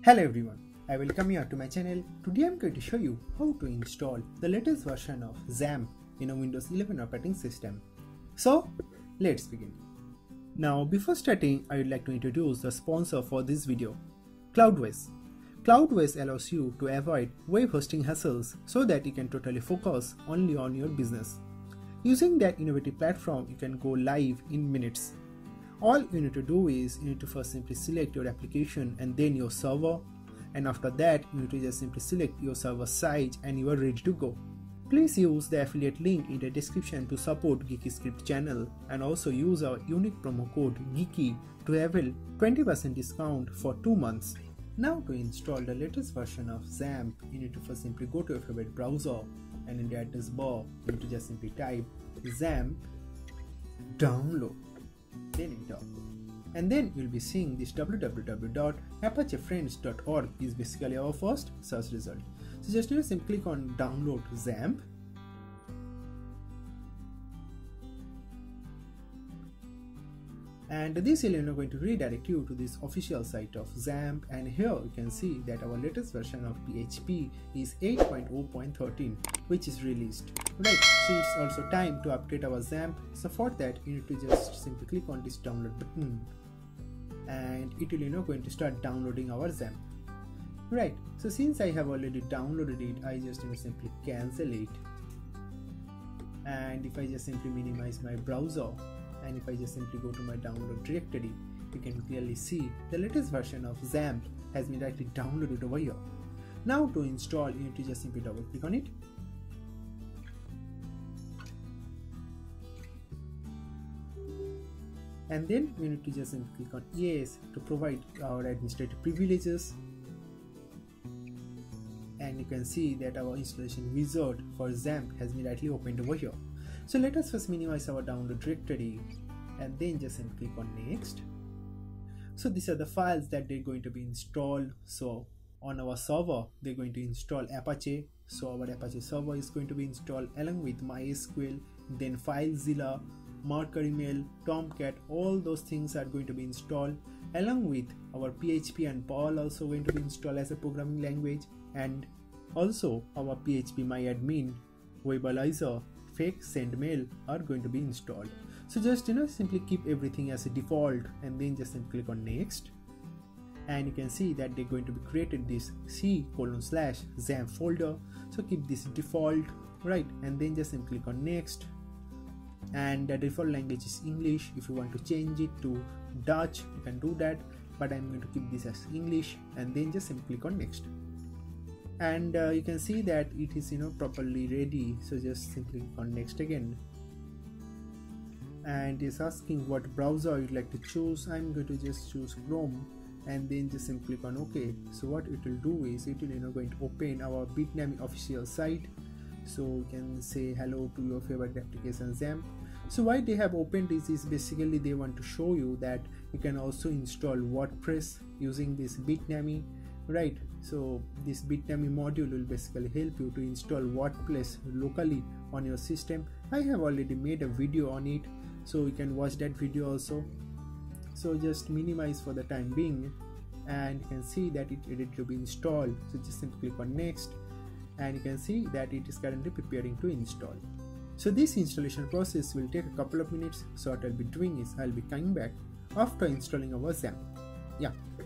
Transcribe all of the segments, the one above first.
Hello everyone, I welcome you to my channel. Today I am going to show you how to install the latest version of Xampp in a Windows 11 operating system. So let's begin. Now before starting, I would like to introduce the sponsor for this video, Cloudways. Cloudways allows you to avoid web hosting hassles so that you can totally focus only on your business. Using that innovative platform, you can go live in minutes. All you need to do is you need to first simply select your application and then your server, and after that you need to just simply select your server size and you are ready to go. Please use the affiliate link in the description to support Geeky Script channel, and also use our unique promo code Geeky to avail 20% discount for 2 months. Now to install the latest version of Xampp, you need to first simply go to your favorite browser, and in the address bar you need to just simply type Xampp download, then enter, and then you'll be seeing this www.apachefriends.org is basically our first search result. So just simply click on download Xampp, and this is going to redirect you to this official site of Xampp, and here you can see that our latest version of PHP is 8.0.13, which is released. Right, so it's also time to update our Xampp. So for that you need to just simply click on this download button, and it will going to start downloading our Xampp. Right, so since I have already downloaded it, I just simply cancel it, and if I just simply minimize my browser, and if I just simply go to my download directory, you can clearly see the latest version of Xampp has been directly downloaded over here. Now to install, you need to just simply double click on it, and then we need to just simply click on yes to provide our administrative privileges, and you can see that our installation wizard for Xampp has been directly opened over here. So let us first minimize our download directory, and then just simply click on next. So these are the files that they're going to be installed. So on our server they're going to install Apache, so our Apache server is going to be installed along with MySQL, then FileZilla, Marker Email, Tomcat, all those things are going to be installed, along with our PHP and Perl also going to be installed as a programming language, and also our PHP MyAdmin, Webalizer, Fake Sendmail are going to be installed. So just simply keep everything as a default, and then just simply click on next, and you can see that they're going to be created this C:/Xampp folder. So keep this default, right, and then just simply click on next, and the default language is English. If you want to change it to Dutch, you can do that, but I'm going to keep this as English, and then just simply click on next, and you can see that it is properly ready. So just simply click on next again, and it's asking what browser you'd like to choose. I'm going to just choose Chrome, and then just simply click on OK. So what it will do is it will going to open our Bitnami official site. So you can say hello to your favorite application Xampp. So why they have opened this is basically they want to show you that you can also install WordPress using this Bitnami, right? So this Bitnami module will basically help you to install WordPress locally on your system. I have already made a video on it, so you can watch that video also. So just minimize for the time being, and you can see that it ready to be installed. So just simply click on next, and you can see that it is currently preparing to install. So this installation process will take a couple of minutes. So what I'll be doing is I'll be coming back after installing our Xampp. Yeah.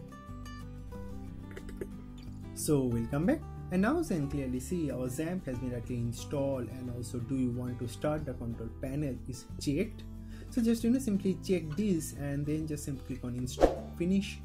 So we'll come back, and now you can clearly see our Xampp has been directly installed, and also do you want to start the control panel is checked. So just simply check this, and then just simply click on install, finish,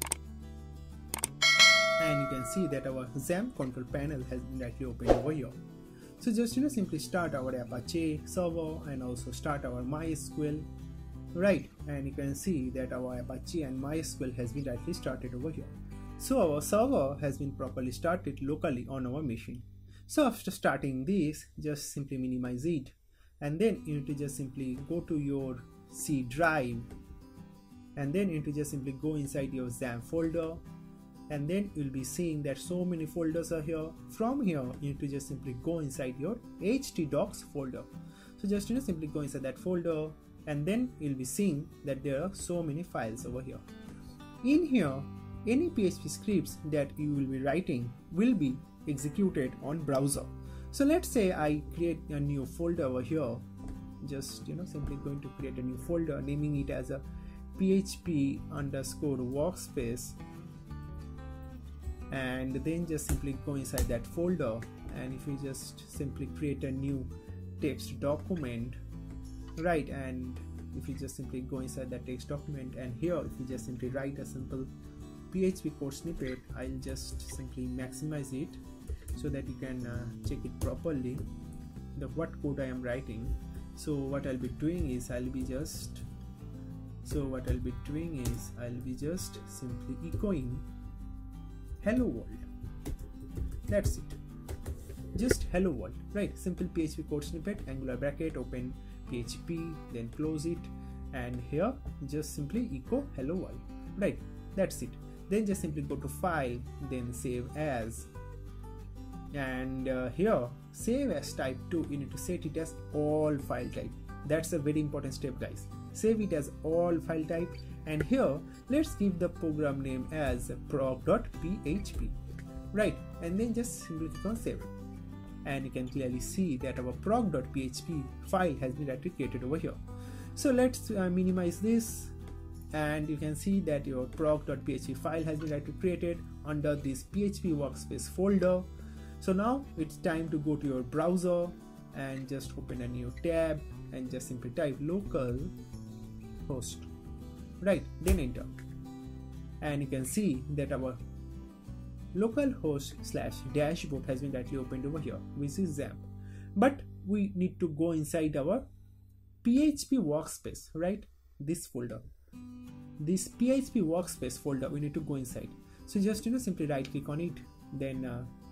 and you can see that our Xampp control panel has been directly opened over here. So just simply start our Apache server and also start our MySQL, right, and you can see that our Apache and MySQL has been directly started over here. So our server has been properly started locally on our machine. So after starting this, just simply minimize it, and then you need to just simply go to your C drive, and then you need to just simply go inside your Xampp folder, and then you'll be seeing that so many folders are here. From here you need to just simply go inside your htdocs folder. So just simply go inside that folder, and then you'll be seeing that there are so many files over here. In here any PHP scripts that you will be writing will be executed on browser. So let's say I create a new folder over here, just simply going to create a new folder, naming it as a PHP_workspace, and then just simply go inside that folder, and if you just simply create a new text document, right, and if you just simply go inside that text document, and here if you just simply write a simple PHP code snippet, I'll just simply maximize it so that you can check it properly, what code I am writing. So what I'll be doing is I'll be just simply echoing hello world. That's it, just hello world, right? Simple PHP code snippet, angular bracket, open PHP, then close it, and here just simply echo hello world, right? That's it. Then just simply go to file, then save as, and here save as type 2, you need to set it as all file type. That's a very important step, guys. Save it as all file type, and here let's give the program name as prog.php, right? And then just simply click on save, and you can clearly see that our prog.php file has been directly created over here. So let's minimize this, and you can see that your prog.php file has been directly created under this PHP workspace folder. So now it's time to go to your browser and just open a new tab and just simply type localhost, right? Then enter, and you can see that our localhost/dashboard has been directly opened over here, which is Xampp. But we need to go inside our PHP workspace, right? This folder, this PHP workspace folder, we need to go inside. So just simply right click on it, then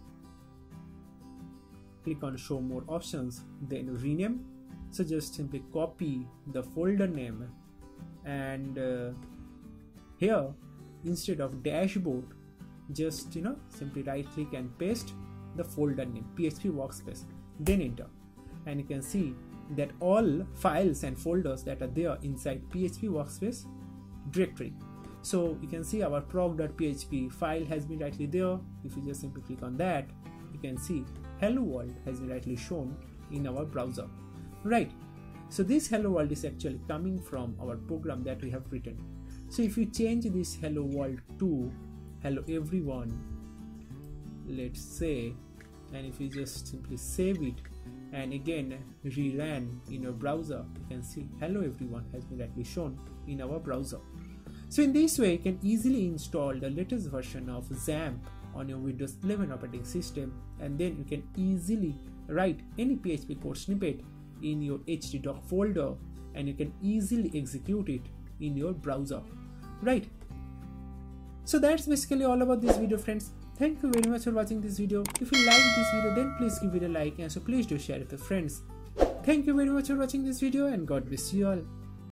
click on show more options, then rename. So just simply copy the folder name, and here instead of dashboard, just simply right click and paste the folder name PHP workspace, then enter, and you can see that all files and folders that are there inside PHP workspace directory. So you can see our prog.php file has been rightly there. If you just simply click on that, you can see hello world has been rightly shown in our browser, right? So this hello world is actually coming from our program that we have written. So if you change this hello world to hello everyone, let's say, and if you just simply save it and again rerun in your browser, you can see hello everyone has been rightly shown in our browser. So in this way, you can easily install the latest version of Xampp on your Windows 11 operating system, and then you can easily write any PHP code snippet in your htdoc folder, and you can easily execute it in your browser, right? So that's basically all about this video, friends. Thank you very much for watching this video. If you like this video, then please give it a like, and so please do share it with your friends. Thank you very much for watching this video, and God bless you all.